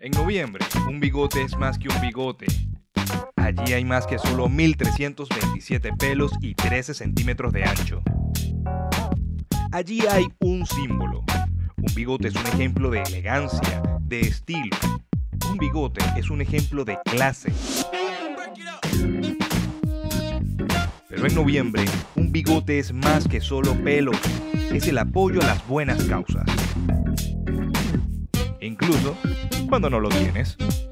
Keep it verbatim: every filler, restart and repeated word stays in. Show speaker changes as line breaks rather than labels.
En noviembre, un bigote es más que un bigote. Allí hay más que solo mil trescientos veintisiete pelos y trece centímetros de ancho. Allí hay un símbolo. Un bigote es un ejemplo de elegancia, de estilo. Un bigote es un ejemplo de clase. Pero en noviembre, un bigote es más que solo pelos. Es el apoyo a las buenas causas. Incluso cuando no lo tienes.